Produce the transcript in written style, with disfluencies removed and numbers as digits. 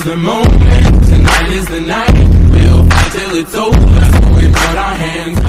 the moment. Tonight is the night. We'll fight till it's over. So we put our hands